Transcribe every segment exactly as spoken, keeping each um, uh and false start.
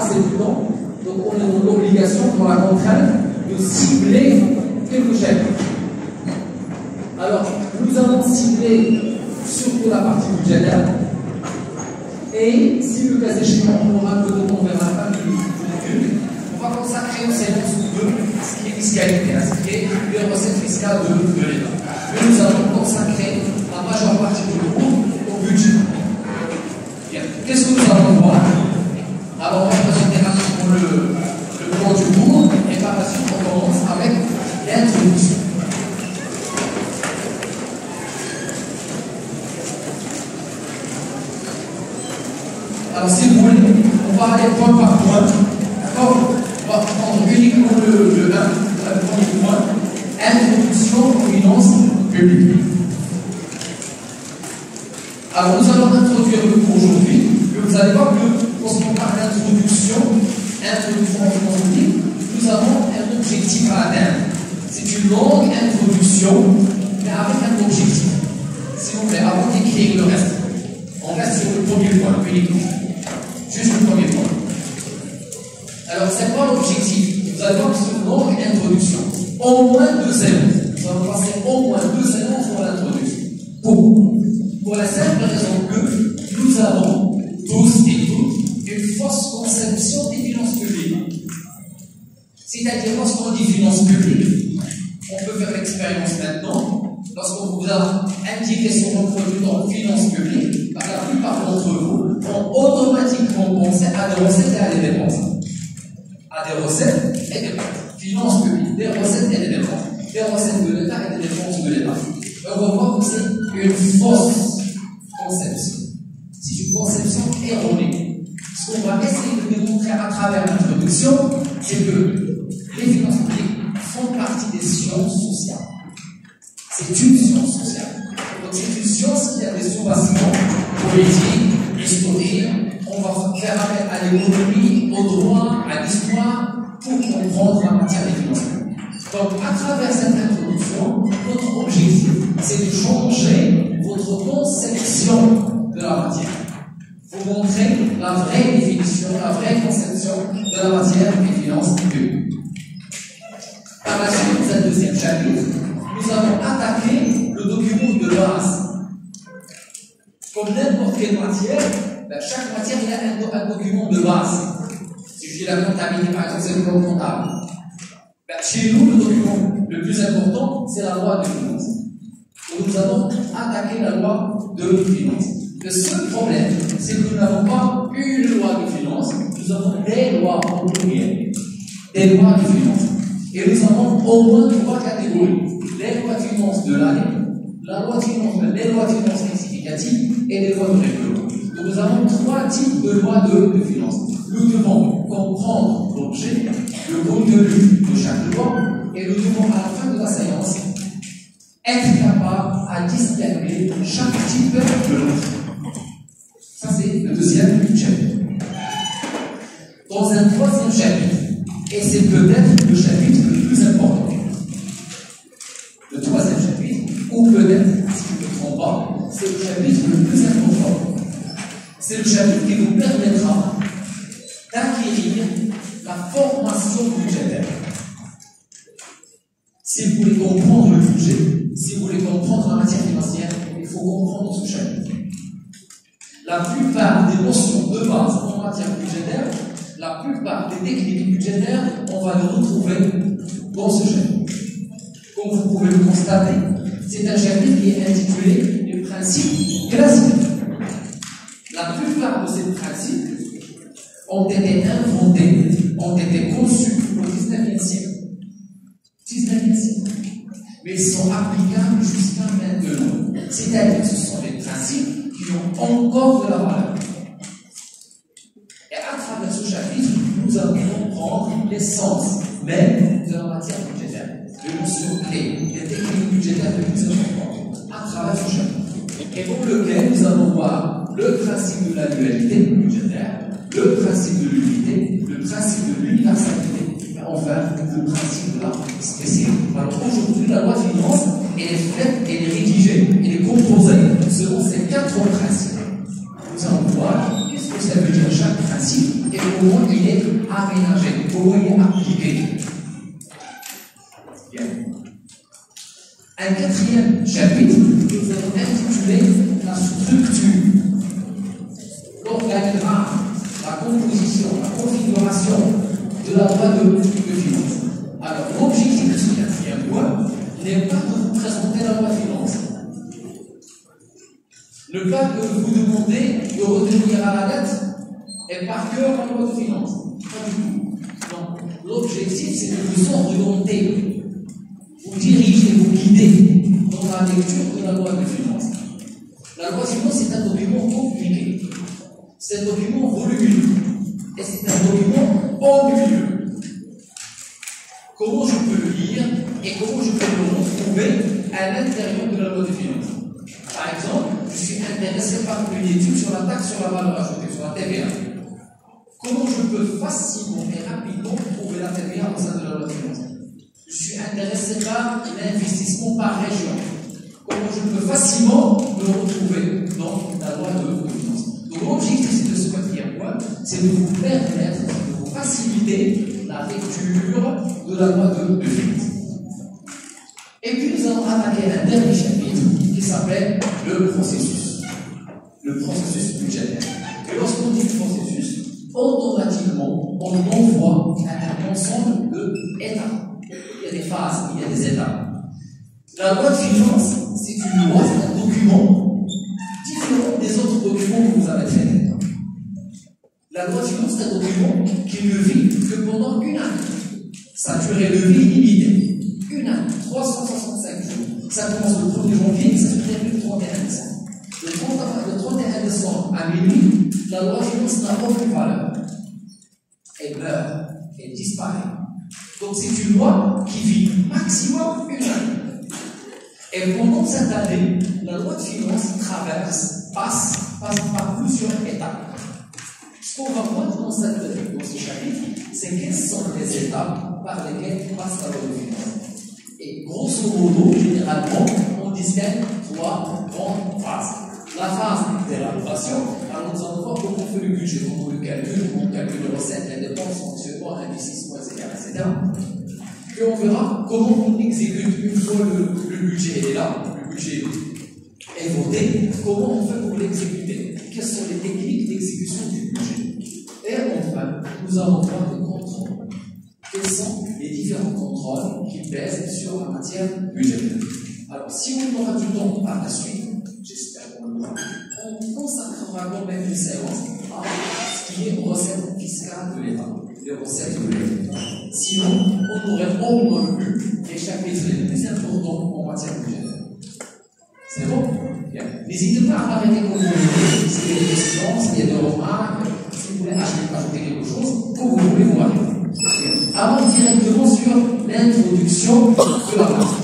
assez de temps, donc on est dans l'obligation, dans la contrainte, de cibler quelque chapitre. Alors, nous allons cibler surtout la partie budgétaire, et si le cas échéant, on aura un peu de temps vers la fin du module, on va consacrer une séance ou deux à ce qui est fiscalité, à ce qui est les recettes fiscales de, de l'État. Mais nous allons consacrer la majeure partie du cours au budget. Qu'est-ce que nous allons voir? Alors, on va présenter rapidement le, le plan du cours, et par la suite, on commence avec l'introduction. Alors, si vous voulez, on va aller point par point. D'accord? On va prendre uniquement le, le, le premier point, introduction aux finances publiques. Alors, nous allons introduire le cours aujourd'hui. Vous allez voir que, lorsqu'on parle d'introduction, introduction aux finances publiques, nous avons un objectif à atteindre. C'est une longue introduction, mais avec un objectif. S'il vous plaît, avant d'écrire le reste, on reste sur le premier point, uniquement. Juste le premier point. Alors, c'est quoi l'objectif? Vous allez voir que c'est une longue introduction. Au moins deux séances. Nous allons passer au moins deux séances pour l'introduction. Pour, pour la simple raison que nous avons tous et toutes une fausse conception des finances publiques. C'est-à-dire, lorsqu'on dit finances publiques, on peut faire l'expérience maintenant. Lorsqu'on vous a indiqué sur votre produit en finances publiques, la plupart d'entre vous ont automatiquement pensé à des recettes et à des dépenses. À des recettes et des dépenses. Finances publiques, des recettes et des dépenses. Des recettes de l'État et des dépenses de l'État. On va voir que c'est une fausse conception. C'est une conception erronée. Ce qu'on va essayer de démontrer à travers l'introduction, c'est que les finances publiques font partie des sciences sociales. C'est une science sociale. Donc c'est une science qui a des sous-bassements politiques, historiques. On va faire appel à l'économie, au droit, à l'histoire pour comprendre la matière des finances publiques. Donc à travers cette introduction, notre objectif, c'est de changer votre conception de la matière. Vous montrer la vraie définition, la vraie conception de la matière des finances publiques. Par la suite, dans ce deuxième chapitre, nous allons attaquer le document de base. Comme n'importe quelle matière, ben chaque matière il a un, un document de base. Si je dis la comptabilité, par exemple, c'est le plan comptable. Ben chez nous, le document le plus important, c'est la loi de finances. Donc nous allons attaquer la loi de finances. Le seul problème, c'est que nous n'avons pas une loi de finances, nous avons des lois en pluriel, des lois de finances. Et nous avons au moins trois catégories. Les lois de finances de l'année, la loi de finances, les lois de finances rectificatives et les lois de règlement. Donc nous avons trois types de lois de, de finances. Nous devons comprendre l'objet, le contenu de chaque loi, et nous devons à la fin de la séance être capable à distinguer chaque type de loi. Ça c'est le deuxième chapitre. Dans un troisième chapitre, et c'est peut-être le chapitre le plus important. Le troisième chapitre, ou peut-être, si je ne me trompe pas, c'est le chapitre le plus important. C'est le chapitre qui vous permettra d'acquérir la formation budgétaire. Si vous voulez comprendre le budget, si vous voulez comprendre la matière financière, il faut comprendre ce chapitre. La plupart des notions de base en matière budgétaire, la plupart des techniques budgétaires, on va les retrouver dans ce chapitre. Comme vous pouvez le constater, c'est un chapitre qui est intitulé les principes classiques. La plupart de ces principes ont été inventés, ont été conçus au dix-neuvième siècle. dix-neuvième siècle. Mais ils sont applicables jusqu'à maintenant. C'est-à-dire que ce sont des principes qui ont encore de la valeur. Et à travers ce chapitre, nous allons comprendre l'essence même de la matière budgétaire, les notions clés, les techniques budgétaires les plus importantes, à travers ce chapitre. Et pour lequel nous allons voir le principe de l'annualité budgétaire, le principe de l'unité, le principe de l'universalité, et enfin le principe de la spécialité. Alors aujourd'hui, la loi de finances, elle est faite, elle est rédigée, elle est composée selon ces quatre principes. Nous allons voir qu'est-ce que ça veut dire chaque principe et comment il est aménagé, comment il est appliqué. Bien. Un quatrième chapitre que nous avons intitulé la structure, l'organigramme, la composition, la configuration de la loi de, de finances. Alors, l'objectif de ce quatrième point n'est pas de vous présenter la loi de finances. Ne pas que vous demandez de retenir à la lettre et par cœur la loi de finances. Pas du tout. Non. L'objectif, c'est de vous orienter, vous diriger, vous guider dans la lecture de la loi de finances. La loi de finances, c'est un document compliqué. C'est un document volumineux. Et c'est un document ennuyeux. Comment je peux le lire et comment je peux le retrouver à l'intérieur de la loi de finances? Par exemple, je suis intéressé par une étude sur la taxe sur la valeur ajoutée, sur la T V A. Comment je peux facilement et rapidement trouver la T V A au sein de la loi de finances? Je suis intéressé par l'investissement par région. Comment je peux facilement me retrouver dans la loi de finances? Donc l'objectif de ce quatrième point, c'est de vous permettre, de vous faciliter la lecture de la loi de finances. Et puis nous allons attaquer un dernier chapitre qui s'appelle le processus. Le processus budgétaire. Et lorsqu'on dit processus, automatiquement, on envoie à un ensemble d'étapes. Il y a des phases, il y a des étapes. La loi de finances, c'est une loi, c'est un document différent des autres documents que vous avez traités. La loi de finances, c'est un document qui ne vit que pendant une année. Sa durée de vie limitée. Une année, trois cent soixante-cinq jours. Ça commence le premier janvier et ça se termine le trente et un décembre. Le trente et un décembre à minuit, la loi de finances n'a aucune valeur. Elle meurt, elle disparaît. Donc c'est une loi qui vit maximum une année. Et pendant cette année, la loi de finances traverse, passe, passe par plusieurs étapes. Ce qu'on va voir dans, cette, dans ce chapitre, c'est quelles sont les étapes par lesquelles passe la loi de finances. Et grosso modo, généralement, on distingue trois grandes phases. La phase de l'approbation, alors nous allons voir comment on fait le budget, comment on le calcule, comment on calcule les recettes, les dépenses, fonctionnement, investissement, et cetera, et cetera. Puis on verra comment on exécute une fois le, le budget est là, le budget est voté, comment on fait pour l'exécuter, quelles sont les techniques d'exécution du budget. Et enfin, nous allons voir des contrôles. Quels sont les différents contrôles qui pèsent sur la matière budgétaire. Alors, si on aura du temps par la suite, j'espère qu'on l'aura, on consacrera quand même une séance à ce qui est recettes fiscales de l'État, les recettes de l'État. Sinon, on aurait au moins vu les chapitres les plus importants en matière budgétaire. C'est bon? Bien. N'hésitez pas à arrêter quand vous voulez, s'il y a des questions, s'il y a des remarques, si vous voulez ajouter quelque chose, quand vous voulez vous arrêter. Allons directement sur l'introduction de la matière.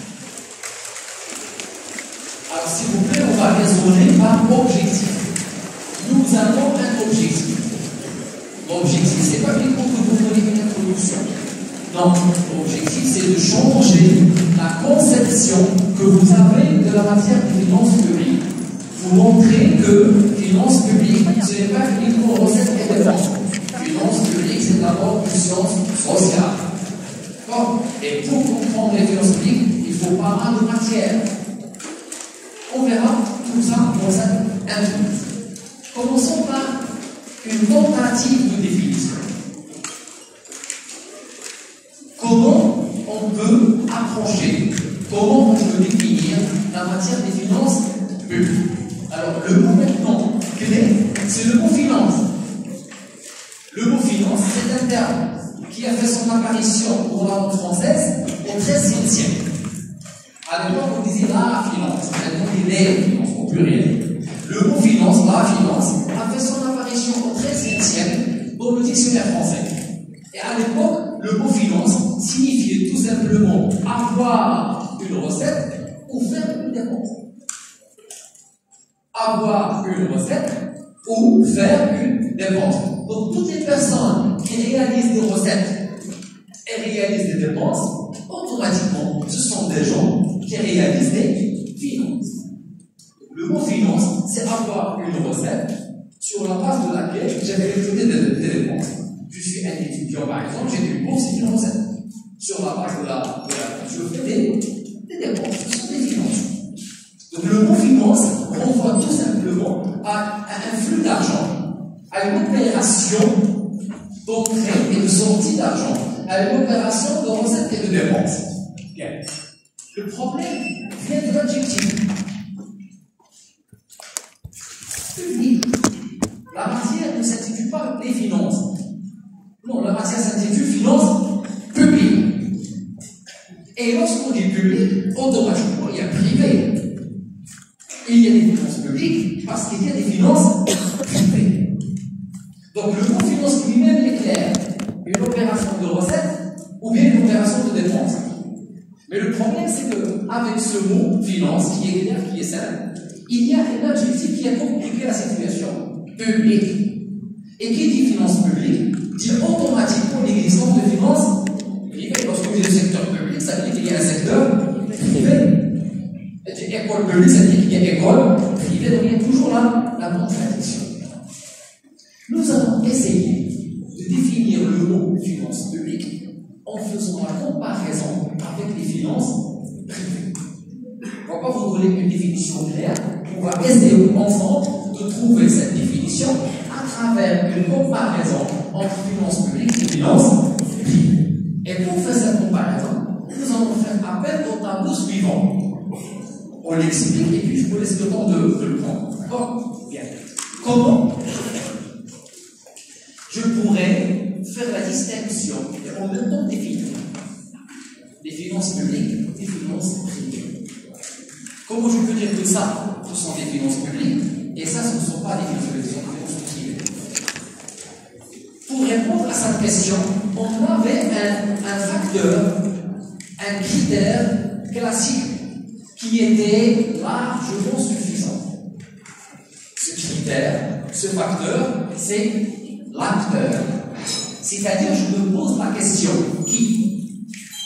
Alors, s'il vous plaît, on va raisonner par objectif. Nous avons un objectif. L'objectif, ce n'est pas uniquement que vous donnez une introduction. Non, l'objectif, c'est de changer la conception que vous avez de la matière des finances publiques. Vous montrer que finances publiques, ce n'est pas uniquement recettes et dépenses. Finances publiques, c'est d'abord une science sociale. D'accord? Et pour comprendre les finances publiques, il faut pas mal de matière. On verra tout ça dans cette introduction. Commençons par une tentative de définition. Comment on peut approcher, comment on peut définir la matière des finances publiques? Alors, le mot maintenant clé, c'est le mot finance. Le mot finance, c'est un terme qui a fait son apparition dans la langue française au treizième siècle. À l'époque, on disait la finance, maintenant on dit les finances au pluriel. Le mot finance, la finance, a fait son apparition au treizième siècle dans le dictionnaire français. Et à l'époque, le mot finance signifiait tout simplement avoir une recette ou faire une dépense. Avoir une recette ou faire une dépense. Donc, toutes les personnes qui réalisent des recettes et réalisent des dépenses, automatiquement, ce sont des gens qui réalisent des finances. Le mot finance, c'est avoir une recette sur la base de laquelle j'ai réalisé des, des dépenses. suis un étudiant, par exemple, j'ai une bourse et une recette. Sur la base de la, de la je fais des, des dépenses, ce sont des finances. Donc le mot finance renvoie tout simplement à, à un flux d'argent, à une opération d'entrée et de sortie d'argent, à une opération de recettes et de dépenses. Bien. Le problème vient de l'adjectif. Public. La matière ne s'intitule pas les finances. Non, la matière s'intitule finance publique. Et lorsqu'on dit public, automatiquement, il y a privé. Et il y a des finances publiques parce qu'il y a des finances privées. Donc le mot finance lui-même est clair. Une opération de recette ou bien une opération de dépense. Mais le problème, c'est qu'avec ce mot finance, qui est clair, qui est simple, il y a un adjectif qui a compliqué la situation. Public. Et qui dit finance publique dit automatiquement l'existence de finances privées. Lorsqu'on dit le secteur public, ça veut dire qu'il y a un secteur privé. Et dit école publique, ça veut dire qu'il y a école privée. Donc il y a toujours là la contradiction. Nous allons essayer de définir le mot finance publique en faisant la comparaison avec les finances privées. On va pas vous donner une définition claire. On va essayer ensemble de trouver cette définition à travers une comparaison entre finances publiques et finances privées. Et pour faire cette comparaison, nous allons faire appel au tableau suivant. On l'explique et puis je vous laisse le temps de, de le prendre. D'accord? Bien. Comment je pourrais faire la distinction et en même temps définir les finances publiques et les finances privées? Comment je peux dire que ça, ce sont des finances publiques et ça, ce ne sont pas des finances publiques, ce sont des finances privées? Pour répondre à cette question, on avait un, un facteur, un critère classique qui était largement suffisant. Ce critère, ce facteur, c'est l'acteur. C'est-à-dire, je me pose la question, qui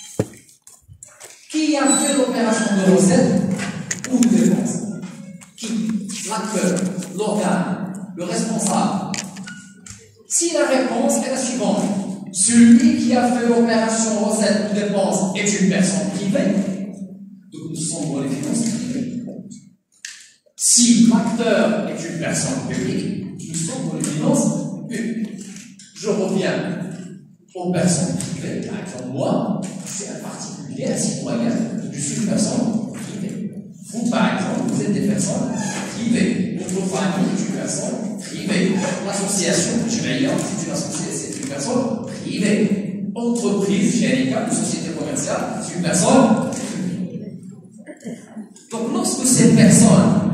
Qui a fait l'opération de recette ou de dépense? Qui? L'acteur, l'organe, le responsable. Si la réponse est la suivante, celui qui a fait l'opération recette ou dépense est une personne privée, donc nous sommes dans les finances privées. Si l'acteur est une personne publique, nous sommes dans les finances publiques. Je reviens aux personnes privées. Par exemple, moi, je suis un particulier, un citoyen, je suis une personne privée. Vous, par exemple, vous êtes des personnes privées. Votre famille est une personne privée. L'association, je vais dire, c'est une association, c'est une personne privée. Entreprise, G N I K, une société commerciale, c'est une personne privée. Donc, lorsque ces personnes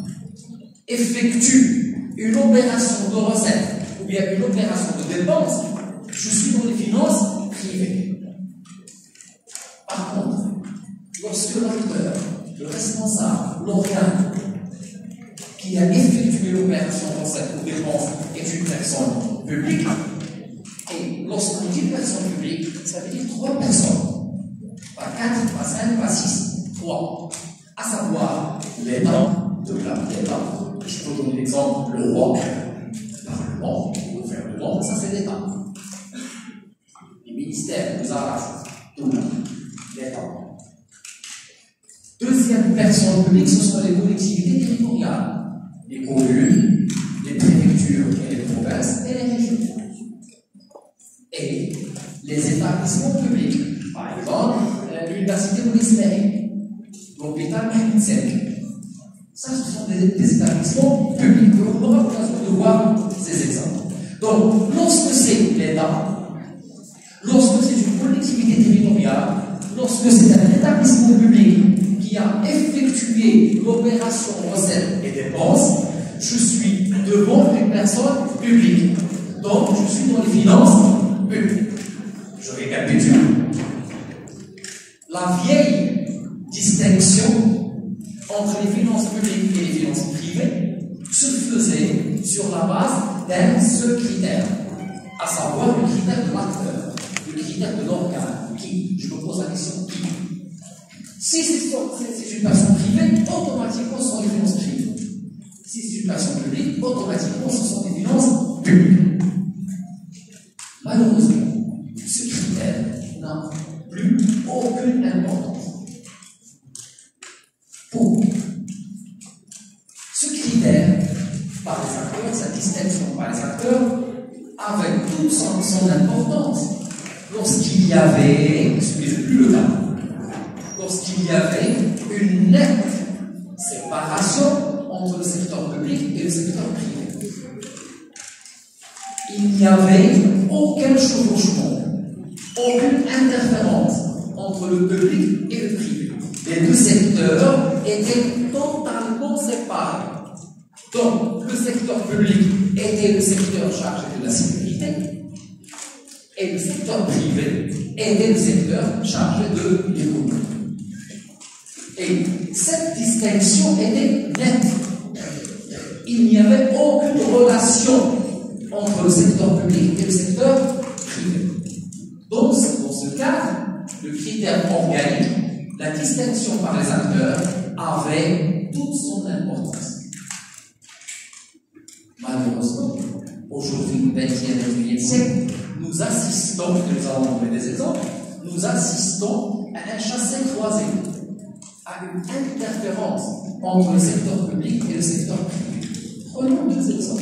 effectuent une opération de recette ou bien une opération de dépense, je suis dans les finances privées. Par contre, lorsque l'acteur, le responsable, l'organe qui a effectué l'opération de recette ou dépense est une personne publique, et lorsqu'on dit personne publique, ça veut dire trois personnes. Pas quatre, pas cinq, pas six, trois. À savoir l'État, de l'État. Je peux donner l'exemple, le roi, le Parlement, le gouvernement, ça c'est l'État. Les ministères, les arraches, tout l'État. Deuxième personne publique, ce sont les collectivités territoriales, les communes, les préfectures et les provinces et les régions. Et les établissements publics, par exemple, l'université Montesquieu, l'hôpital Médecine. Ça, ce sont des, des établissements publics. On aura l'occasion de voir ces exemples. Donc, lorsque c'est l'État, lorsque c'est une collectivité territoriale, lorsque c'est un établissement public qui a effectué l'opération recettes et dépenses, je suis devant une personne publique. Donc, je suis dans les finances publiques. Je récapitule. La vieille distinction entre les finances publiques et les finances privées se faisait sur la base d'un seul critère, à savoir le critère de l'acteur, le critère de l'organe. Qui? Je me pose la question, qui? Si c'est une personne privée, automatiquement ce sont des finances privées. Si c'est une personne publique, automatiquement ce sont des finances publiques. Malheureusement, ce critère n'a plus aucune importance. Pour ce critère, par les acteurs, sa distinction par les acteurs, avait toute son, son importance lorsqu'il y avait, ce qui n'est plus le cas, lorsqu'il y avait une nette séparation entre le secteur public et le secteur privé. Il n'y avait aucun chevauchement, aucune interférence entre le public et le privé. Les deux secteurs étaient totalement séparés. Donc, le secteur public était le secteur chargé de la sécurité et le secteur privé était le secteur chargé de l'économie. Et cette distinction était nette. Il n'y avait aucune relation entre le secteur public et le secteur privé. Donc, dans ce cas, le critère organique, la distinction par les acteurs, avait toute son importance. Malheureusement, aujourd'hui, vingt et unième siècle, nous assistons, et nous allons donner des exemples, nous assistons à un chassé-croisé, à une interférence entre le secteur public et le secteur privé. Prenons deux exemples.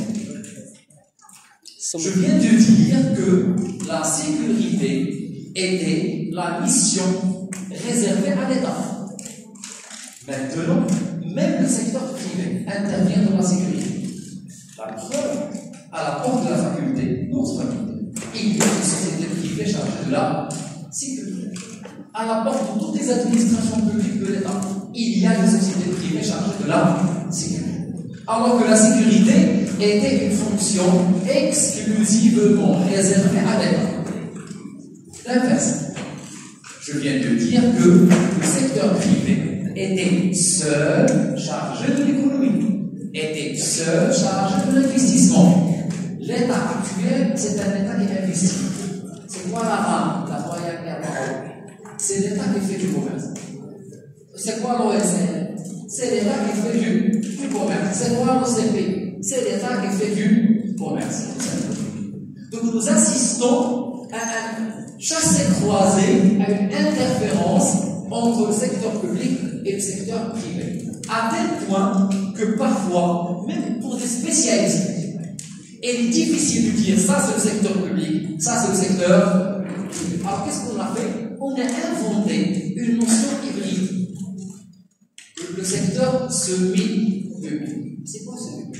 Je viens de dire que la sécurité était la mission réservée à l'État. Maintenant, même le secteur privé intervient dans la sécurité. La preuve, à la porte de la faculté, notre faculté, il y a une société privée chargée de la sécurité. À la porte de toutes les administrations publiques de l'État, il y a une société privée chargée de la sécurité. Alors que la sécurité était une fonction exclusivement réservée à l'État. L'inverse. Je viens de dire que le secteur privé était seul chargé de l'économie, était seul chargé de l'investissement. L'État actuel, c'est un État qui investit. C'est quoi la rame, la Royale Air Maroc? C'est l'État qui fait du commerce. C'est quoi l'O S N? C'est l'État qui fait du, du commerce. C'est quoi l'O C P? C'est l'État qui fait du commerce. Donc nous assistons à un chassé-croisé, à une interférence entre le secteur public et le secteur privé. À tel point que parfois, même pour des spécialistes, il est difficile de dire ça c'est le secteur public, ça c'est le secteur privé. Alors qu'est-ce qu'on a fait? On a inventé une notion hybride. Le secteur semi-public. C'est quoi semi-public?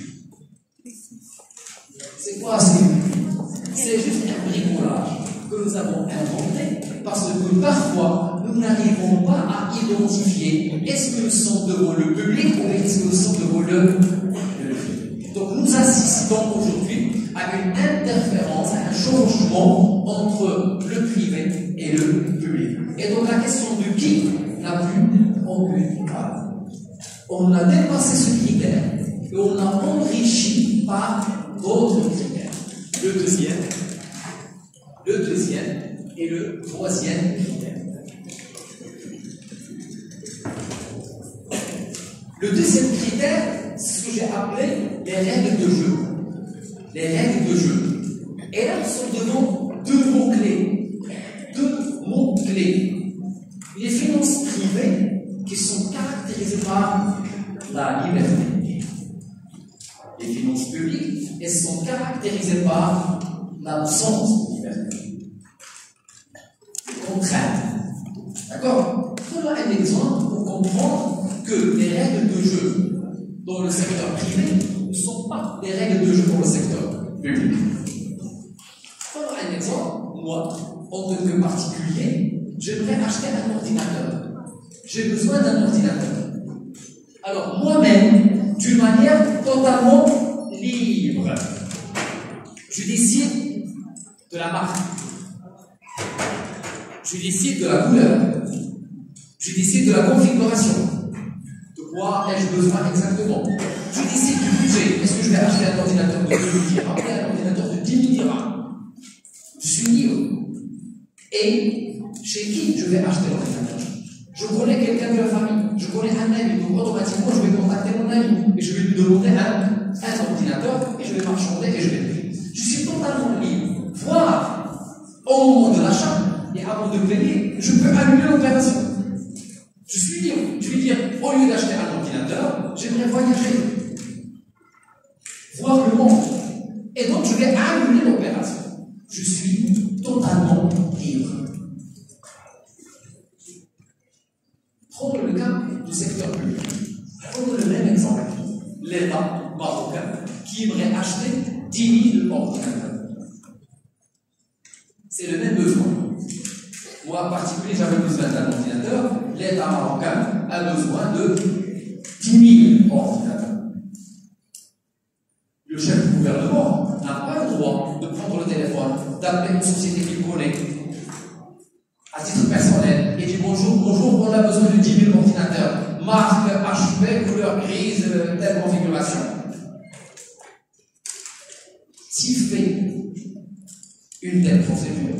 C'est quoi semi-public? C'est juste un bricolage que nous avons inventé parce que parfois nous n'arrivons pas à identifier est-ce que nous sommes devant le public ou est-ce que nous sommes devant le privé. Donc nous assistons aujourd'hui à une interférence, à un changement entre le privé et le public. Et donc la question de qui n'a plus aucune valeur. On a dépassé ce critère et on a enrichi par d'autres critères. Le deuxième, le deuxième et le troisième critère. Le deuxième critère, c'est ce que j'ai appelé les règles de jeu. Les règles de jeu. Et là, nous sommes devant deux mots-clés. Deux mots-clés. Les finances privées qui sont caractérisées par la liberté. Les finances publiques, elles sont caractérisées par l'absence de liberté. Contrainte. D'accord? Prenons un exemple pour comprendre que les règles de jeu dans le secteur privé ne sont pas des règles de jeu pour le secteur public. Prenons un exemple. Moi, en tant que particulier, j'aimerais acheter un ordinateur. J'ai besoin d'un ordinateur. Alors, moi-même, d'une manière totalement libre, je décide de la marque. Je décide de la couleur. Je décide de la configuration. De quoi ai-je besoin exactement? Je décide du budget. Est-ce que je vais acheter un ordinateur de deux mille dirhams ou un ordinateur de dix mille dirhams? Je suis libre. Et chez qui je vais acheter l'ordinateur? Je connais quelqu'un de la famille, je connais un ami, donc automatiquement je vais contacter mon ami et je vais lui demander un, un ordinateur et je vais marchander et je vais payer. Je suis totalement libre, voire au moment de l'achat et avant de payer, je peux annuler l'opération. Je suis libre. Je vais dire, au lieu d'acheter un ordinateur, j'aimerais voyager, voir le monde. Et donc, je vais annuler l'opération. Je suis totalement libre. Prenons le cas du secteur public. Prenons le même exemple. L'État marocain qui aimerait acheter dix mille ordinateurs. C'est le même besoin. Moi, en particulier, j'avais besoin d'un ordinateur. L'État marocain a besoin de dix mille ordinateurs. Le chef du gouvernement n'a pas le droit de prendre le téléphone, d'appeler une société qu'il connaît à titre personnel et dire bonjour, bonjour, on a besoin de dix mille ordinateurs, marque H P, couleur grise, telle configuration. S'il fait une telle procédure,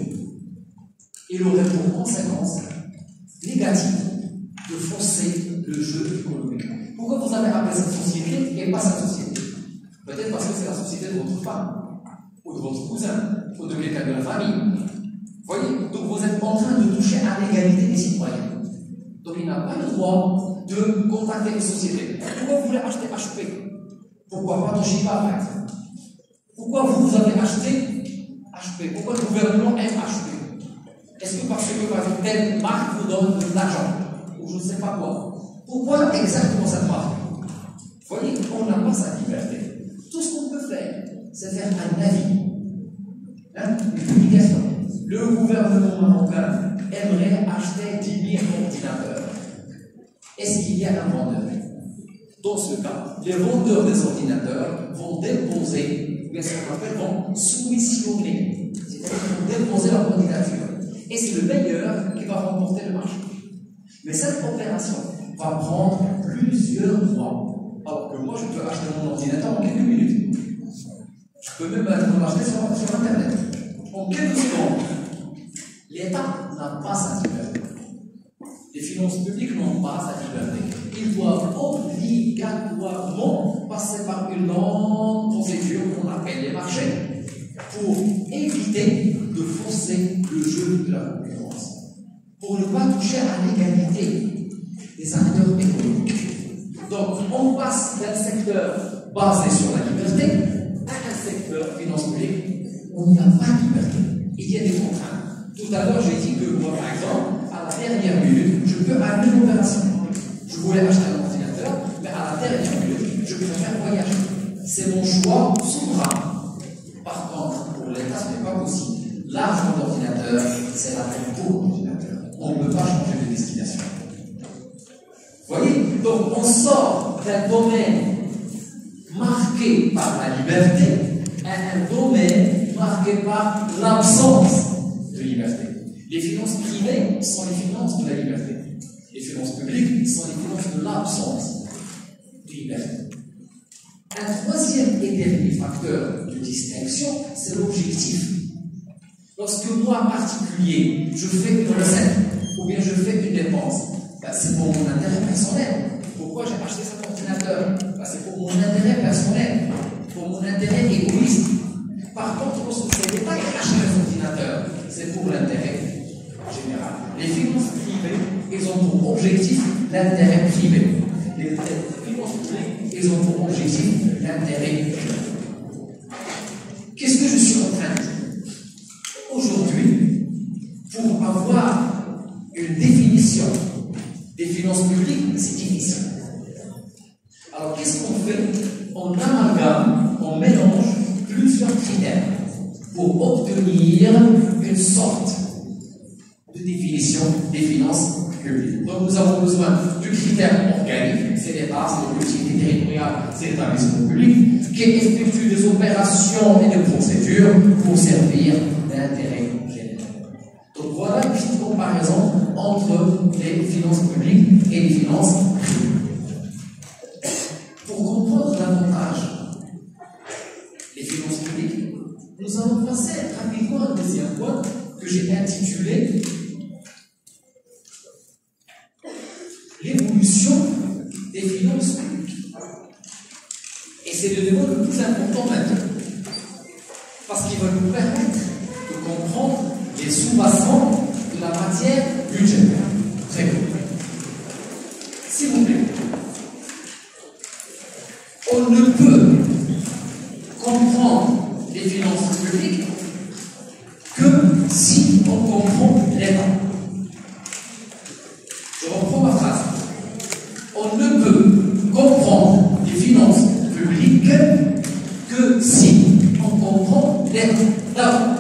il aurait pour conséquence négative de fausser le jeu économique. Pourquoi vous avez appelé cette société et pas cette société? Peut-être parce que c'est la société de votre femme, ou de votre cousin, ou de quelqu'un de la famille. Vous voyez? Donc vous êtes en train de toucher à l'égalité des citoyens. Donc il n'a pas le droit de contacter une société. Pourquoi vous voulez acheter H P? Pourquoi pas Toshiba par exemple? Pourquoi vous, vous avez acheté H P? Pourquoi le gouvernement aime H P? Est-ce que parce que par exemple, telle marque vous donne de l'argent? Ou je ne sais pas quoi? Pourquoi exactement cette marque? Vous voyez, on n'a pas sa liberté. Tout ce qu'on peut faire, c'est faire un avis, hein, une publication. Le gouvernement marocain aimerait acheter dix mille ordinateurs. Est-ce qu'il y a un vendeur? Dans ce cas, les vendeurs des ordinateurs vont déposer, mais ce qu'on appelle vont soumissionner, c'est-à-dire vont déposer leur candidature. Et c'est le meilleur qui va remporter le marché. Mais cette opération va prendre plusieurs mois. Alors que moi, je peux acheter mon ordinateur en quelques minutes. Je peux même l'acheter sur, sur Internet. En quelques secondes. L'État n'a pas sa liberté. Les finances publiques n'ont pas sa liberté. Ils doivent obligatoirement passer par une longue procédure qu'on appelle les marchés pour éviter de fausser le jeu de la concurrence. Pour ne pas toucher à l'égalité des acteurs économiques. Donc, on passe d'un secteur basé sur la liberté à un secteur finance publique où il n'y a pas de liberté. Il y a des contraintes. Tout à l'heure, j'ai dit que moi, par exemple, à la dernière minute, je peux annuler l'opération. Je voulais acheter un ordinateur, mais à la dernière minute, je préfère voyager. C'est mon choix souverain. Par contre, pour l'État, ce n'est pas possible. L'argent d'ordinateur, c'est la même pour l'ordinateur. On ne peut pas changer de destination. Vous voyez? Donc, on sort d'un domaine marqué par la liberté à un domaine marqué par l'absence de liberté. Les finances privées sont les finances de la liberté. Les finances publiques sont les finances de l'absence de liberté. Un troisième et dernier facteur de distinction, c'est l'objectif. Lorsque moi, en particulier, je fais une recette ou bien je fais une dépense, ben, c'est pour mon intérêt personnel. Pourquoi j'ai acheté cet ordinateur? Ben, c'est pour mon intérêt personnel, pour mon intérêt égoïste. Par contre, lorsque c'est l'État qui achète les ordinateurs, c'est pour l'intérêt général. Les finances privées, ils ont pour objectif l'intérêt privé. Les finances publiques, ils ont pour objectif l'intérêt général. Qu'est-ce que je suis en train de dire? Aujourd'hui, pour avoir une définition des finances publiques, c'est difficile. Alors, qu'est-ce qu'on fait? On amalgame, on mélange plusieurs critères pour obtenir une sorte de définition des finances publiques. Donc, nous avons besoin du critère organique, c'est l'État, c'est le collectivité territoriale, c'est l'établissement public, qui effectue des opérations et des procédures pour servir l'intérêt général. Donc, voilà une petite comparaison entre les finances publiques et les finances privées. Pour comprendre davantage les finances publiques, nous allons passer rapidement à un deuxième point que j'ai intitulé l'évolution des finances publiques. Et c'est le débat le plus important maintenant, parce qu'il va nous permettre de comprendre les et soubassement de la matière budgétaire. Très bien. S'il vous plaît, on ne peut comprendre les finances publiques que si on comprend l'État. Je reprends ma phrase. On ne peut comprendre les finances publiques que si on comprend l'État. D'abord,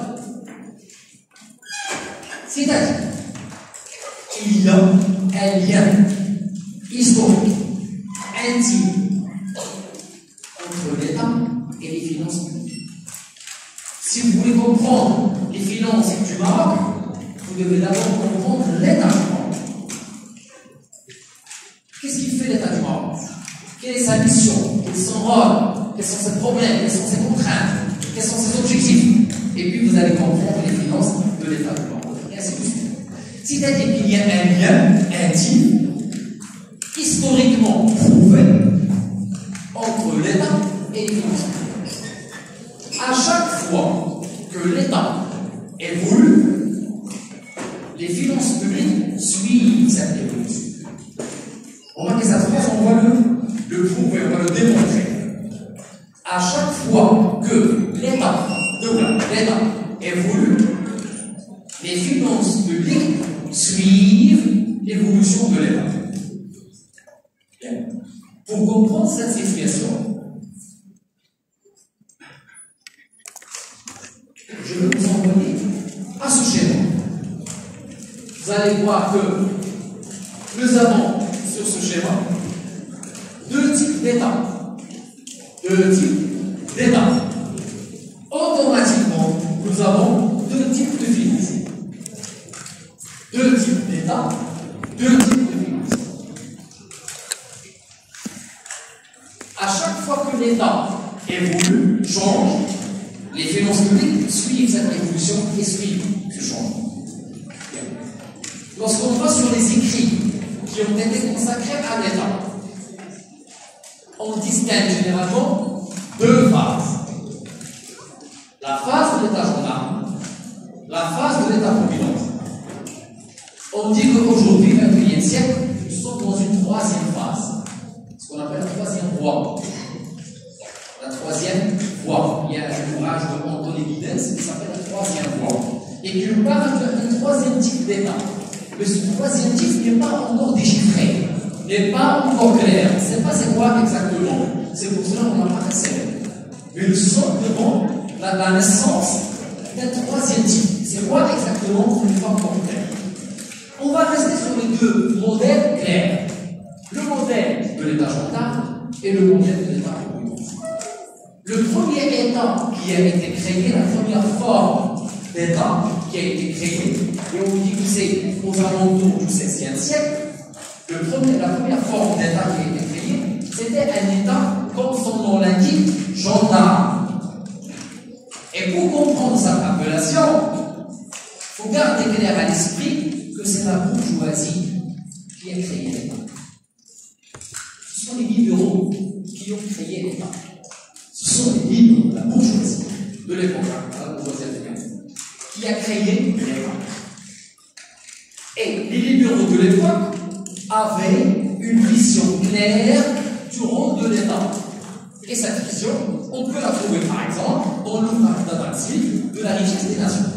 c'est-à-dire qu'il y a un lien historique, intime, entre l'État et les finances publiques. Si vous voulez comprendre les finances du Maroc, vous devez d'abord comprendre l'État du Maroc. Qu'est-ce qu'il fait l'État du Maroc? Quelle est sa mission? Quel est son rôle? Quels sont ses problèmes? Quelles sont ses contraintes? Quels sont ses objectifs? Et puis vous allez comprendre les finances de l'État du Maroc. Et ainsi de suite. C'est-à-dire qu'il y a un lien intime, historiquement prouvé, entre l'État et les finances publiques. À chaque fois que l'État évolue, les finances publiques suivent cette évolution. Remarquez cette phrase, on va le, le prouver, on va le démontrer. À chaque fois que l'État, l'État évolue, les finances publiques suivent l'évolution de l'État. Pour comprendre cette situation, je vais vous envoyer à ce schéma. Vous allez voir que nous avons sur ce schéma deux types d'États. Deux types d'États. Automatiquement, nous avons deux types de finances. Deux types d'États, deux types de finances. À chaque fois que l'État évolue, change, les finances publiques suivent cette évolution et suivent ce changement. Lorsqu'on va sur les écrits qui ont été consacrés à l'État, on distingue généralement deux phases. La phase de l'État gendarme, la phase de l'État-providence. On dit qu'aujourd'hui, vingt et unième siècle, nous sommes dans une troisième phase, ce qu'on appelle la troisième voie. La troisième voie. Il y a un ouvrage de Anthony Giddens qui s'appelle la troisième voie et qui nous parle d'un troisième type d'État. Mais ce troisième type n'est pas encore déchiffré, n'est pas encore clair. On ne sait pas c'est quoi exactement. C'est pour cela qu'on n'a pas accès. Mais nous sommes devant la, la naissance d'un troisième type. C'est quoi exactement qu'on n'est pas encore clair. On va rester sur les deux modèles clairs. Le modèle de l'État gendarme et le modèle de l'État-providence. Le premier État qui a été créé, la première forme d'État qui a été créée, et on dit que c'est aux alentours du seizième siècle, le premier, la première forme d'État qui a été créée, c'était un État, comme son nom l'indique, gendarme. Et pour comprendre cette appellation, il faut garder clair à l'esprit que c'est la bourgeoisie qui a créé l'État. Ce sont les libéraux qui ont créé l'État. Ce sont les libéraux, la bourgeoisie de l'époque, la bourgeoisie africaine, qui a créé l'État. Et les libéraux de l'époque avaient une vision claire du rôle de l'État. Et cette vision, on peut la trouver par exemple dans l'ouvrage d'Adam Smith de la richesse des nations.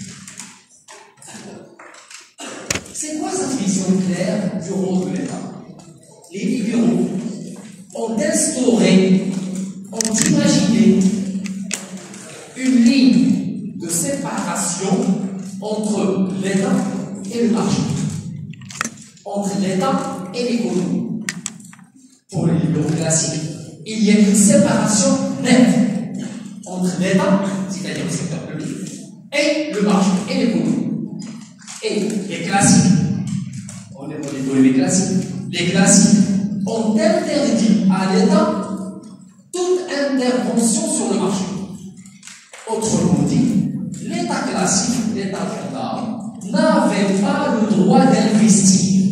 C'est quoi cette vision claire du rôle de l'État? Les libéraux ont instauré, ont imaginé une ligne de séparation entre l'État et le marché, entre l'État et l'économie. Pour les libéraux classiques, il y a une séparation nette entre l'État, c'est-à-dire le secteur public, et le marché et l'économie. Et les classiques, on est dans les classiques, les classiques ont interdit à l'État toute intervention sur le marché. Autrement dit, l'État classique, l'État gendarme, n'avait pas le droit d'investir,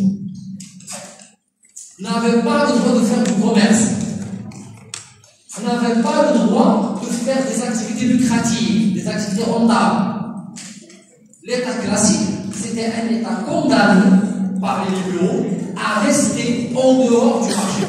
n'avait pas le droit de faire du commerce, n'avait pas le droit de faire des activités lucratives, des activités rentables. L'État classique, c'était un État condamné par les libéraux à rester en dehors du marché.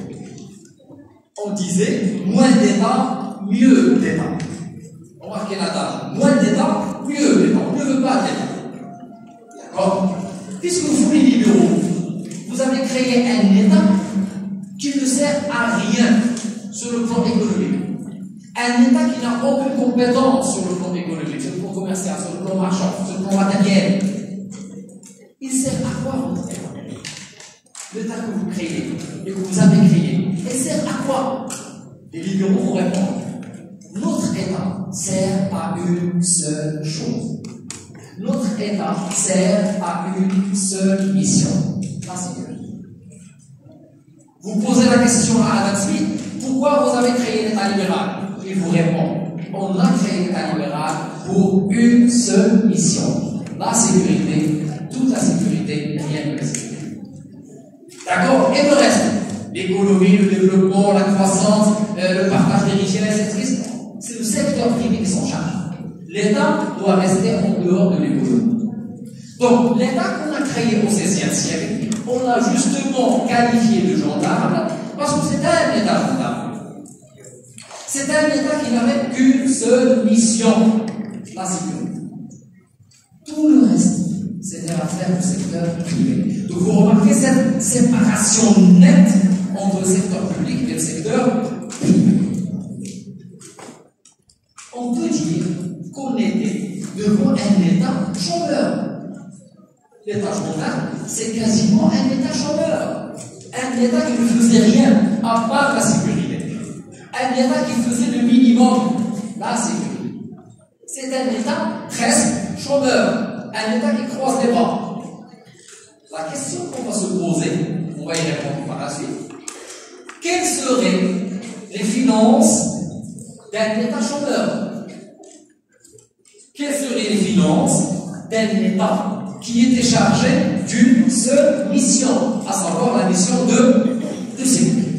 On disait moins d'État, mieux d'État. Remarquez l'adage, moins d'État, mieux d'État. On ne veut pas d'État. D'accord? Puisque vous, les libéraux, vous avez créé un État qui ne sert à rien sur le plan économique. Un État qui n'a aucune compétence sur le plan économique, sur le plan commercial, sur le plan marchand, sur le plan matériel. Il sert à quoi votre État? L'État que vous créez et que vous avez créé, il sert à quoi? Les libéraux vont répondre. Notre État sert à une seule chose. Notre État sert à une seule mission, la sécurité. Vous posez la question à Adam Smith, pourquoi vous avez créé l'État libéral? Il vous répond, on a créé l'État libéral pour une seule mission, la sécurité, toute la sécurité, rien que la sécurité. D'accord? Et le reste, l'économie, le développement, la croissance, euh, le partage des richesses, et cetera, c'est le secteur privé qui s'en charge. L'État doit rester en dehors de l'économie. Donc, l'État qu'on a créé au seizième siècle, on l'a justement qualifié de gendarme parce que c'était un État gendarme. C'était un État qui n'avait qu'une seule mission, la sécurité. Tout le reste, c'était l'affaire du secteur privé. Donc, vous remarquez cette séparation nette entre le secteur public et le secteur privé. On peut dire qu'on était devant un État chômeur. L'État gendarme, c'est quasiment un État chômeur. Un État qui ne faisait rien à part la sécurité. Un État qui faisait le minimum, la sécurité. C'est un État presque chômeur. Un État qui croise les bras. La question qu'on va se poser, on va y répondre par la suite. Quelles seraient les finances d'un État chômeur? Quelles seraient les finances d'un État qui était chargé d'une seule mission, à savoir la mission de, de sécurité?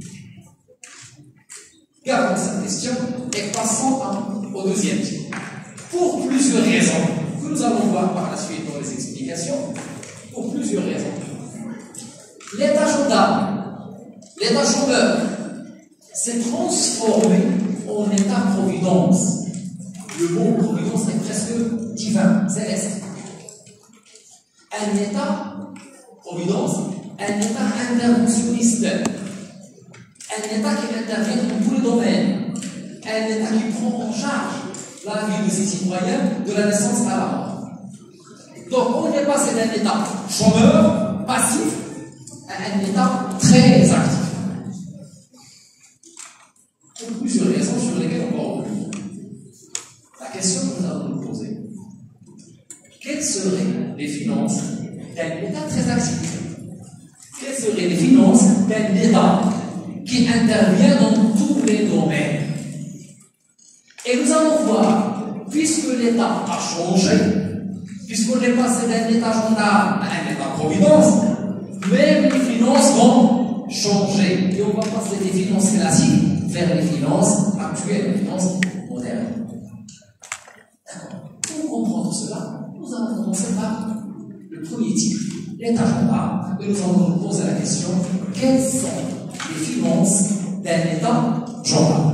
Gardons cette question et passons au deuxième type. Pour plusieurs raisons, que nous allons voir par la suite dans les explications, pour plusieurs raisons. L'État gendarme, l'État chômeur, s'est transformé en État-providence. Le mot providence est presque divin, céleste. Un État-providence, un État interventionniste, un État qui intervient dans tous les domaines, un État qui prend en charge la vie de ses citoyens de la naissance à la mort. Donc, on est passé d'un État chômeur, passif, à un État très actif. Pour plusieurs raisons sur lesquelles on va revenir. La question que nous allons nous poser, quelles seraient les finances d'un État très actif? Quelles seraient les finances d'un État qui intervient dans tous les domaines? Et nous allons voir, puisque l'État a changé, puisqu'on est passé d'un État gendarme à un État-providence, même les finances vont changer. Et on va passer des finances classiques vers les finances actuelles, les finances modernes. D'accord. Pour comprendre cela, nous allons commencer par le premier type, l'État gendarme, et nous allons nous poser la question, quelles sont les finances d'un État gendarme?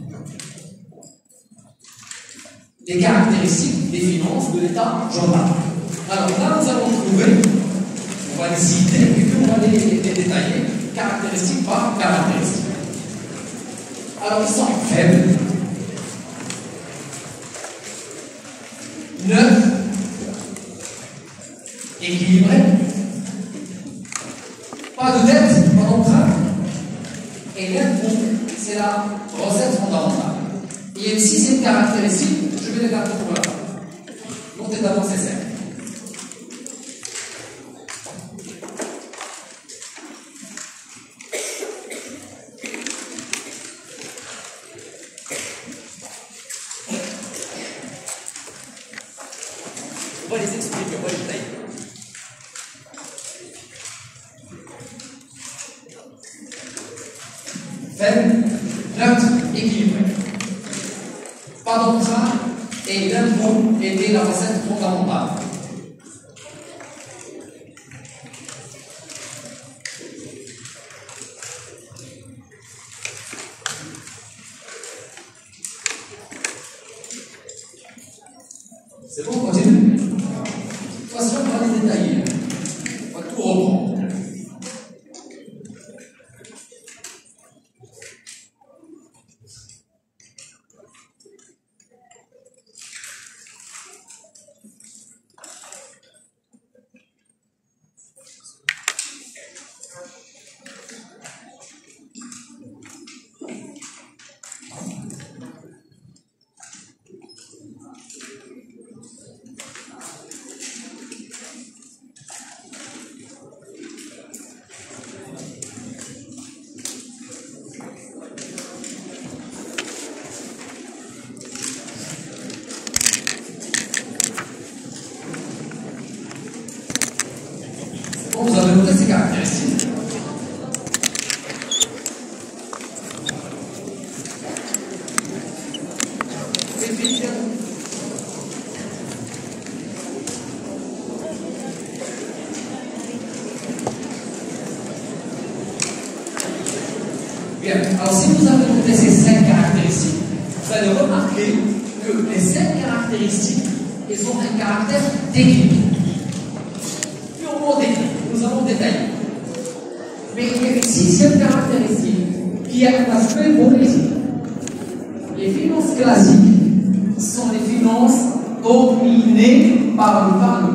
Les caractéristiques des finances de l'État gendarme. Alors là, nous allons trouver, on va les citer et puis on va les, les, les détailler, caractéristiques par caractéristiques. Alors, ils sont faibles, neufs, équilibrés, pas de dette, pas d'emprunt, et l'impôt, c'est la recette fondamentale. Il y a une sixième caractéristique, je vais les garder pour la fin. Montez d'abord ces cercles. On va les expliquer, on va les détailler. Faible, neutre, équilibré. Pas d'emprunt et l'impôt pour aider la recette fondamentale. C'est bon, on continue. De toute façon, on va les détailler. On va tout reprendre. Vous avez noté ces caractéristiques. Bien, alors si vous avez noté ces cinq caractéristiques, vous allez remarquer que les cinq caractéristiques, elles ont un caractère technique. Purement technique. Nous allons détailler. Mais il y a une sixième caractéristique qui a un aspect politique. Les finances classiques sont les finances dominées par le Parlement.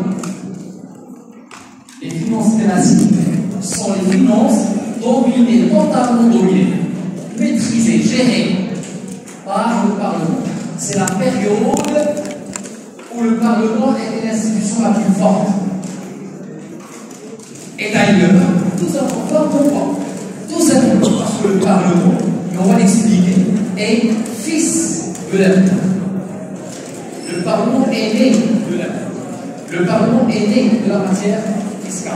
Les finances classiques sont les finances dominées, totalement dominées, maîtrisées, gérées par le Parlement. C'est la période où le Parlement était l'institution la plus forte. Et d'ailleurs, nous avons pas pourquoi. Tout simplement parce que le Parlement, et on va l'expliquer, est fils de l'État. Le Parlement est né de l'État. Le Parlement est né de la matière fiscale.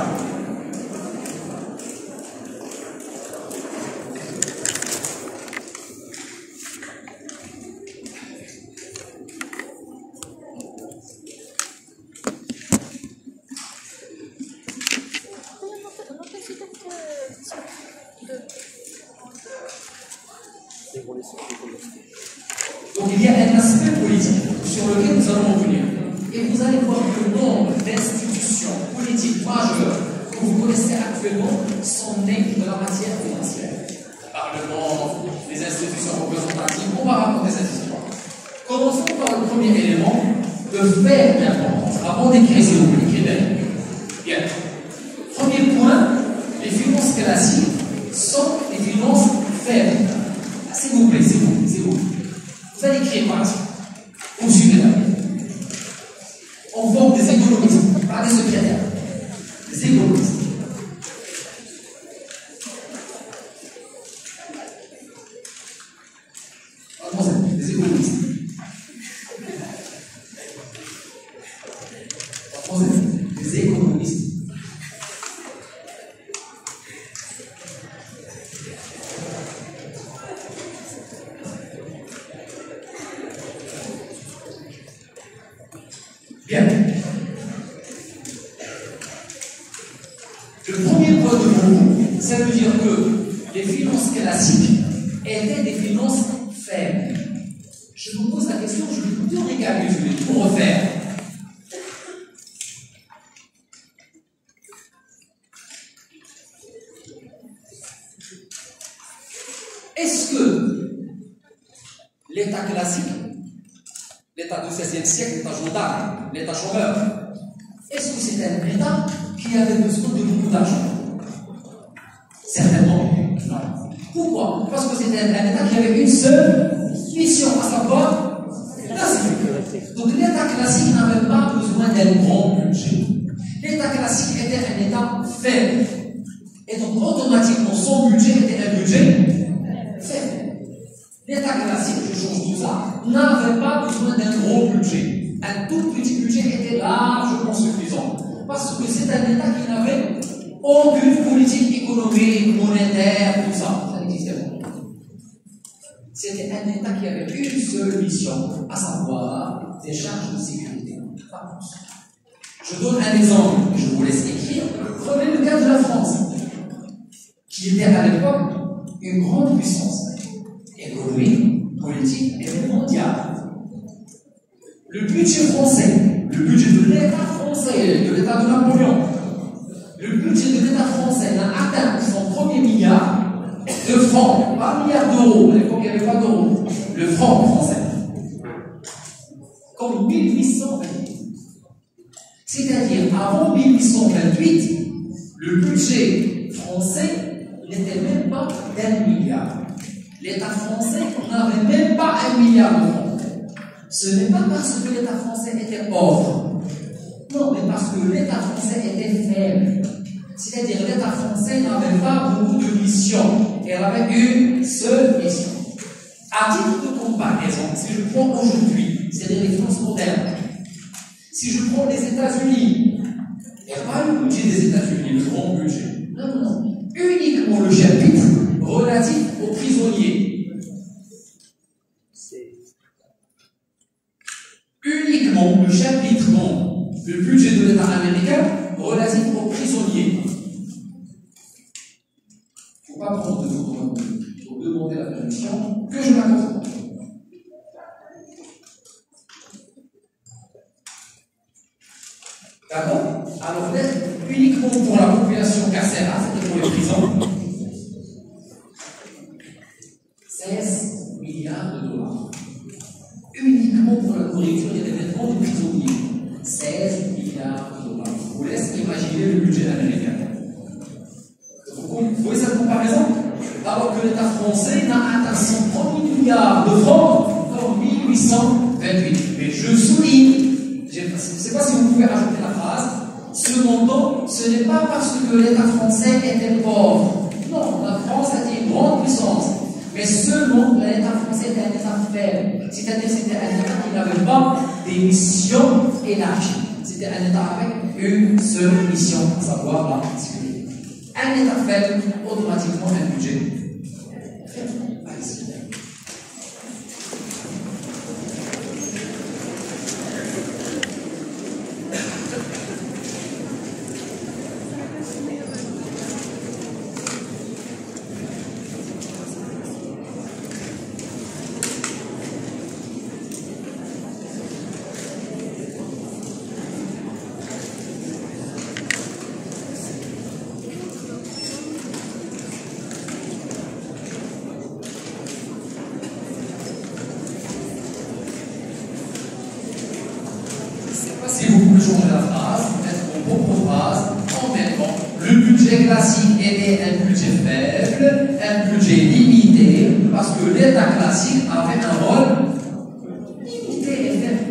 Donc il y a un aspect politique sur lequel nous allons revenir. Et vous allez voir que le nombre d'institutions politiques majeures que vous connaissez actuellement sont nées de la matière financière. Le Parlement, les institutions représentatives, on va raconter cette histoire. Commençons par le premier élément, de faire l'importance. Avant d'écrire, s'il vous plaît, écrivez. Bien. Premier point, les finances classiques sont des finances faibles. S'il vous plaît, c'est vous, c'est vous. Vous allez écrire par exemple. Vous suivez là. On forme des économistes, pas des secrétaires. Des économistes. Des économistes. Des économistes. Bien. Le premier point de vous, ça veut dire que les finances classiques étaient des finances faibles. Je vous pose la question, je vais tout récapituler, pour refaire. Est-ce que l'État classique, l'État du seizième siècle, l'État gendarme, l'État chômeur, est-ce que c'était un État qui avait besoin de beaucoup d'argent? Certainement non. Pourquoi? Parce que c'était un État qui avait une seule mission, à savoir la sécurité. Donc l'État classique n'avait pas besoin d'un grand budget. L'État classique était un État faible. Et donc automatiquement son budget était un budget faible. L'État classique, je change tout ça, n'avait pas besoin d'un gros budget. Un tout petit budget était largement suffisant. Parce que c'est un État qui n'avait aucune politique économique, monétaire, tout ça. Ça n'existait pas. C'était un État qui avait une seule mission, à savoir des charges de sécurité. Pas plus. Je donne un exemple que je vous laisse écrire. Prenez le cas de la France, qui était à l'époque une grande puissance économique, politique et mondiale. Le budget français, le budget de l'État français, de l'État de Napoléon, le budget de l'État français n'a atteint son premier milliard de francs, pas milliard d'euros, à l'époque il n'y avait pas d'euros, le franc français, comme mille huit cent vingt-huit. C'est-à-dire, avant mille huit cent vingt-huit, le budget français n'était même pas d'un milliard. L'État français n'avait même pas un milliard de francs. Ce n'est pas parce que l'État français était pauvre. Non, mais parce que l'État français était faible. C'est-à-dire l'État français n'avait pas beaucoup de missions. Il avait une seule mission. À titre de comparaison, si je prends aujourd'hui, c'est-à-dire les finances modernes, si je prends les États-Unis, il n'y a pas le budget des États-Unis, le grand budget. Non, non, non. Uniquement le chapitre relatif aux prisonniers. Uniquement le chapitre, non, le budget de l'État américain relatif aux prisonniers. Il ne faut pas prendre de photos. Il faut demander la permission que je m'accorde. D'accord? Alors, uniquement pour la population carcérale, c'est-à-dire pour les prisons, seize milliards de dollars. Uniquement pour la nourriture et les vêtements des prisonniers. seize milliards de dollars. Je vous laisse imaginer le budget américain. Vous voyez cette comparaison? Alors que l'État français n'a atteint son premier milliard de francs en mille huit cent vingt-huit. Mais je souligne, je ne sais pas si vous pouvez rajouter la phrase, ce montant, ce n'est pas parce que l'État français était pauvre. Non, la France était une grande puissance. Mais seulement l'État français était un État faible. C'est-à-dire c'était un État qui n'avait pas des missions élargies. C'était un État avec une seule mission, à savoir la sécurité. Un État faible, automatiquement un budget faible. Allez-y. Si vous pouvez changer la phrase, mettre vos propres phrases, en même temps, le budget classique était un budget faible, un budget limité, parce que l'État classique avait un rôle limité et faible.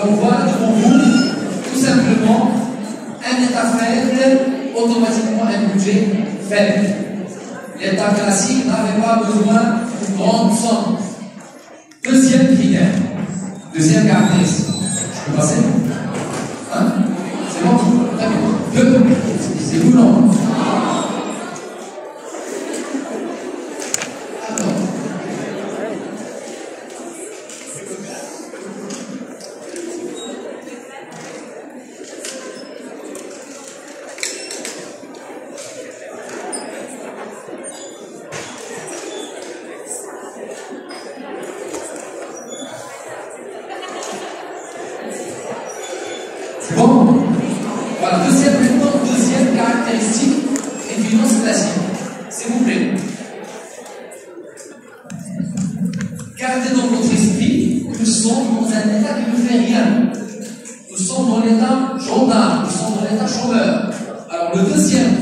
Donc voilà devant vous, tout simplement, un état faible, automatiquement un budget faible. L'état classique n'avait pas besoin d'une grande somme. Deuxième critère, deuxième caractéristique. Je peux passer? Hein? C'est bon? Très bien. Deux. C'est vous non? Bon, voilà, deuxième, maintenant, deuxième caractéristique des finances classiques. S'il vous plaît. Gardez dans votre esprit que nous sommes dans un état qui ne fait rien. Nous sommes dans l'état gendarme, nous sommes dans l'état chômeur. Alors, le deuxième,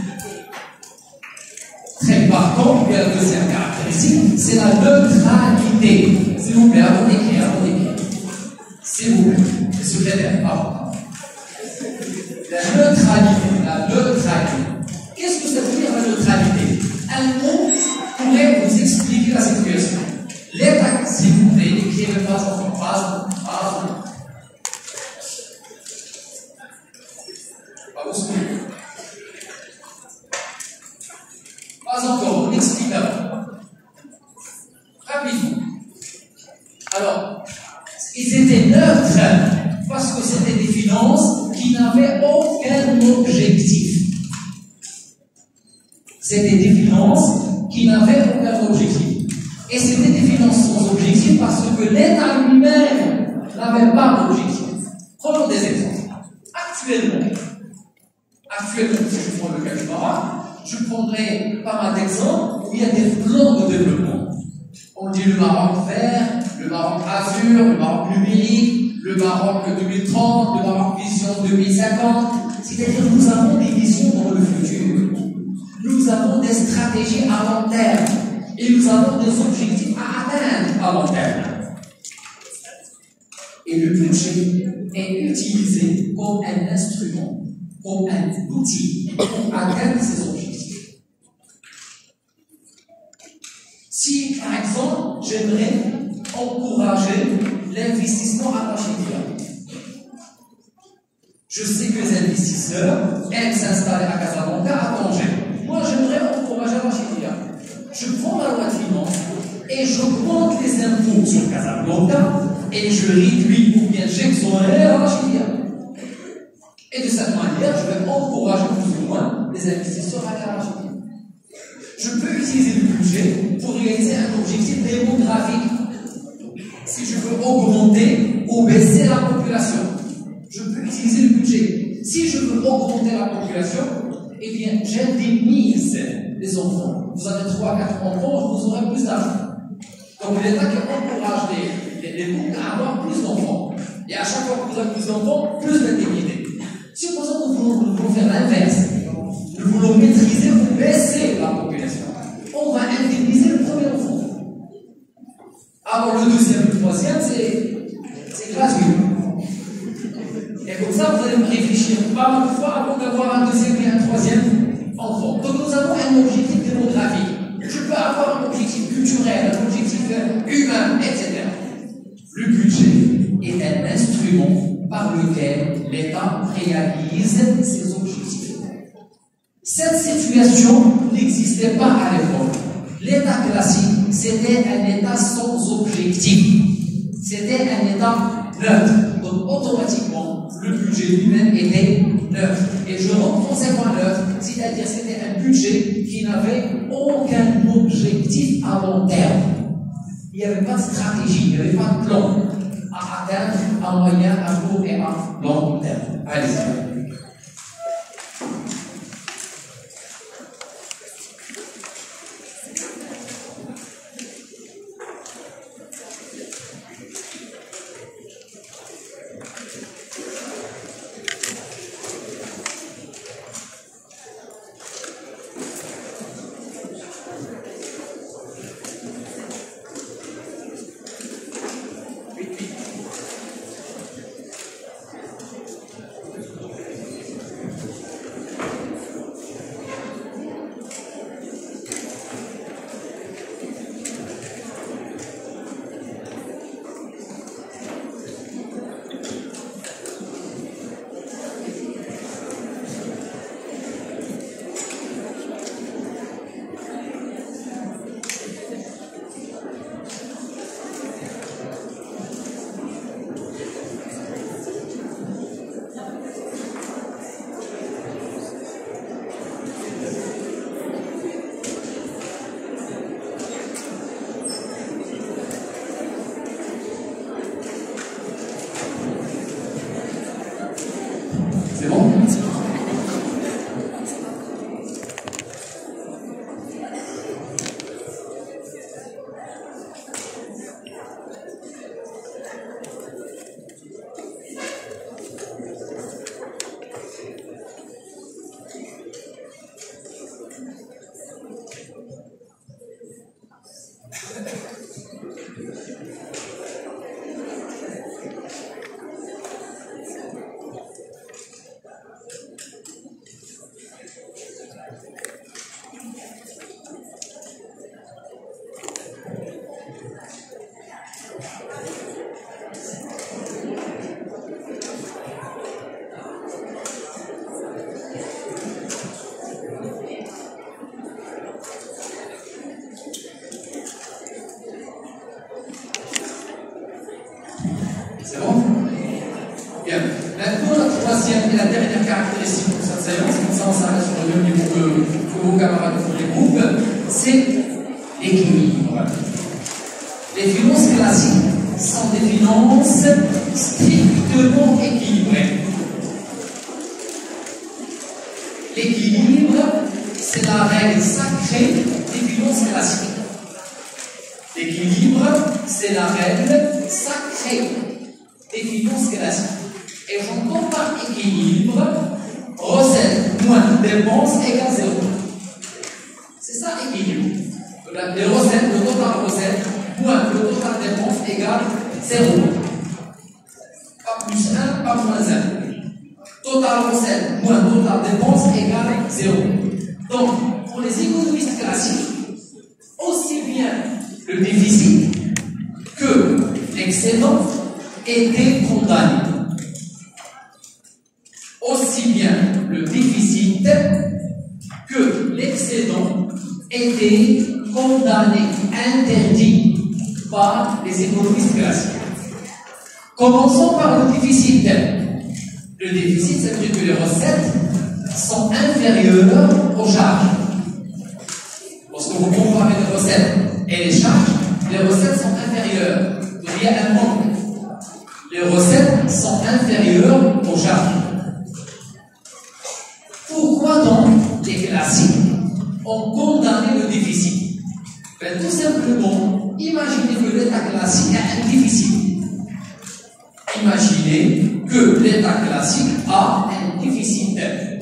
très marquant, et la deuxième caractéristique, c'est la neutralité. S'il vous plaît, avant d'écrire, avant d'écrire. S'il vous plaît, le secrétaire, pardon. La neutralité, la neutralité. Qu'est-ce que ça veut dire la neutralité? Un mot pourrait vous expliquer la situation. L'état, s'il vous plaît, n'écrivez pas en phrase, phrase. Pas vous souvenir. Pas encore, on explique avant. Rapidement. Alors, ils étaient neutres parce que c'était des finances qui n'avaient aucun objectif. C'était des finances qui n'avaient aucun objectif. Et c'était des finances sans objectif parce que l'État lui-même n'avait pas d'objectif. Prenons des exemples. Actuellement, actuellement, si je prends le cas du Maroc, je prendrai pas mal d'exemples où il y a des plans de développement. On dit le Maroc vert, le Maroc azur, le Maroc numérique, le Maroc deux mille trente, le Maroc vision deux mille cinquante. C'est-à-dire que nous avons des visions dans le futur. Nous avons des stratégies à long terme. Et nous avons des objectifs à atteindre à long terme. Et le budget est utilisé comme un instrument, comme un outil pour atteindre ces objectifs. Si, par exemple, j'aimerais encourager l'investissement à Rachidiyya, je sais que les investisseurs aiment s'installer à Casablanca, à Tanger. Moi, j'aimerais encourager Rachidiyya. Je prends la loi de finances et j'augmente les impôts sur Casablanca et je réduis ou bien j'exonère Rachidiyya. Et de cette manière, je vais encourager plus ou moins les investisseurs à Rachidiyya. Je peux utiliser le budget pour réaliser un objectif démographique. Si je veux augmenter ou baisser la population, je peux utiliser le budget. Si je veux augmenter la population, eh bien, j'indemnise les enfants. Vous avez trois à quatre enfants, vous aurez plus d'argent. Donc, l'État qui encourage les, les, les couples à avoir plus d'enfants. Et à chaque fois que vous avez plus d'enfants, plus d'indemnité. Supposons que nous voulons faire l'inverse. Nous voulons maîtriser ou baisser la population. On va indemniser le premier enfant. Alors le deuxième et le troisième, c'est gratuit. Et comme ça, vous allez réfléchir pas mal de fois avant d'avoir un deuxième et un troisième enfant. Donc nous avons un objectif démographique. Je peux avoir un objectif culturel, un objectif humain, et cetera. Le budget est un instrument par lequel l'État réalise ses objectifs. Cette situation n'existait pas à l'époque. L'état classique, c'était un état sans objectif. C'était un état neutre. Donc automatiquement, le budget lui-même était neutre. Et je rends conséquent neutre, c'est-à-dire c'était un budget qui n'avait aucun objectif à long terme. Il n'y avait pas de stratégie, il n'y avait pas de plan à atteindre à moyen, à court et à long terme. Allez-y. même niveau que, que vos camarades font les groupes, c'est l'équilibre. Les finances classiques sont des finances strictement équilibrées. L'équilibre, c'est la règle sacrée des finances classiques. L'équilibre, c'est la règle sacrée des finances classiques. Et j'entends par équilibre, recettes moins dépenses égale zéro. C'est ça l'équilibre. Les recettes, le total recette moins le total dépenses égale zéro. Pas plus un, pas moins un. Total recette moins total dépenses égale zéro. Donc, pour les économistes classiques, aussi bien le déficit que l'excédent étaient condamnés. Aussi bien le déficit que l'excédent étaient condamnés, interdits par les économistes classiques. Commençons par le déficit. Le déficit, ça veut dire que les recettes sont inférieures aux charges. Lorsque vous comparez les recettes et les charges, les recettes sont inférieures. Donc il y a un manque. Les recettes sont inférieures aux charges. Pourquoi donc les classiques ont condamné le déficit? Ben, tout simplement, imaginez que l'État classique a un déficit. Imaginez que l'État classique a un déficit.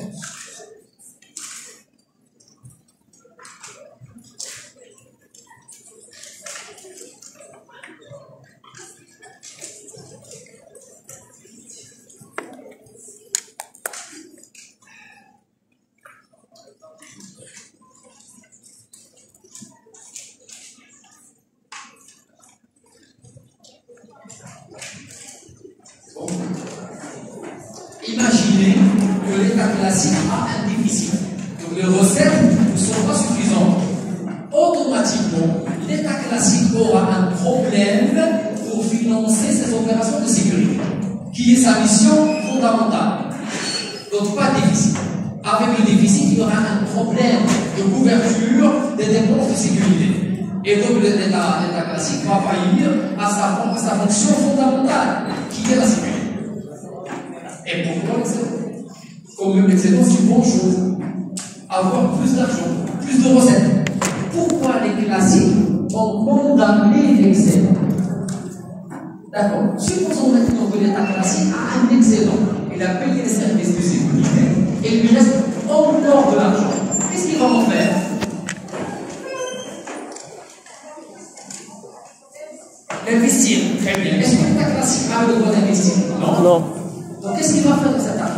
Imaginez que l'État classique a un déficit. Donc les recettes ne sont pas suffisantes. Automatiquement, l'État classique aura un problème pour financer ses opérations de sécurité, qui est sa mission fondamentale. Donc pas de déficit. Avec le déficit, il y aura un problème de couverture des dépenses de sécurité. Et donc l'État classique va faillir à sa, à sa fonction fondamentale, qui est la sécurité. Et pourquoi l'excédent? Comme l'excédent, c'est une bonne chose. Avoir plus d'argent, plus de recettes. Pourquoi les classiques ont condamné l'excédent? D'accord. Supposons maintenant que l'État classique a un excédent. Il a payé les services de sécurité et il lui reste encore de l'argent. Qu'est-ce qu'il va en faire? Investir. Très bien. Est-ce que l'État classique a le droit d'investir? Non. Non. Donc, qu'est-ce qu'il va faire de cet argent?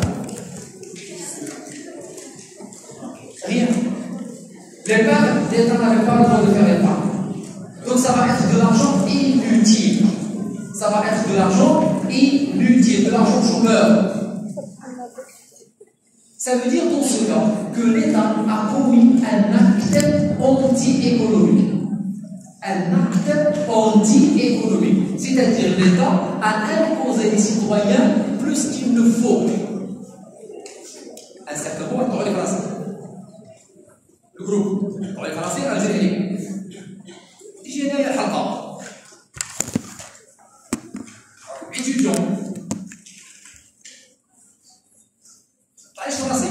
Rien. L'épargne, l'État n'avait pas le droit de faire l'épargne. Donc, ça va être de l'argent inutile. Ça va être de l'argent inutile, de l'argent chômeur. Ça veut dire dans ce cas que l'État a commis un acte anti-économique. Un acte anti-économique. C'est-à-dire l'État a imposé les citoyens plus qu'il ne faut. Un certain moment, on les Français. Le groupe. On les Français, Algérie. Hygiène et Al-Halqa. Étudiants. Allez, Français.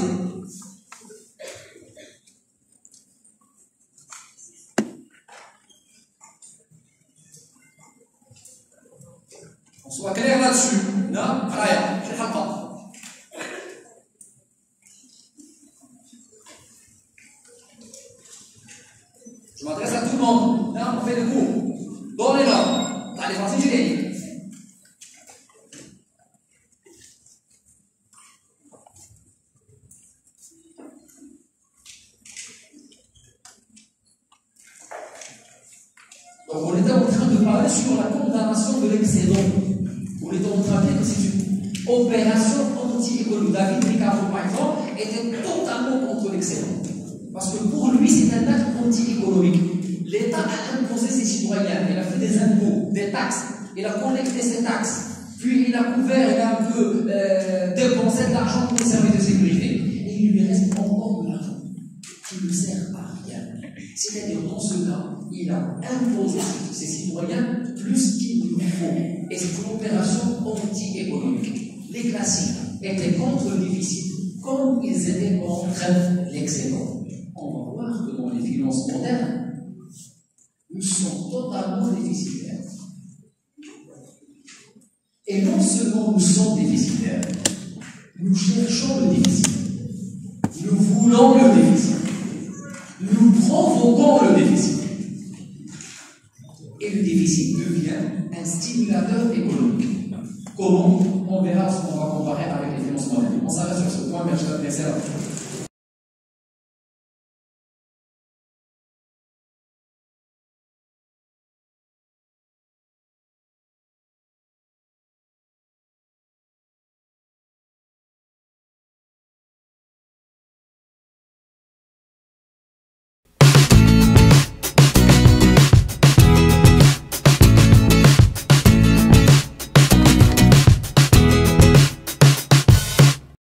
On soit clair là-dessus. Non, rien, c'est le temps. Je m'adresse à tout le monde. Là, on fait le cours. Dans les normes. Dans les Français, je l'ai dit. Donc, on était en train de parler sur la condamnation de l'excédent. On était en train de dire que c'est une opération anti-économique. David Ricardo, par exemple, était totalement contre l'excédent. Parce que pour lui, c'est un acte anti-économique. L'État a imposé ses citoyens, il a fait des impôts, des taxes, il a collecté ses taxes, puis il a couvert, il a un peu euh, dépensé de l'argent pour les services de sécurité. Et il lui reste encore de l'argent. C'est-à-dire, dans ce cas, il a imposé à ses citoyens plus qu'il nous faut. Et c'est une opération anti-économique. Les classiques étaient contre le déficit comme ils étaient contre l'excédent. On va voir que dans les finances modernes, nous sommes totalement déficitaires. Et non seulement nous sommes déficitaires, nous cherchons le déficit. Nous voulons le déficit. Nous provoquons le déficit. Et le déficit devient un stimulateur économique. Comment? On verra ce qu'on va comparer avec les finances modernes. On s'arrête sur ce point, mais je vais te laisser là.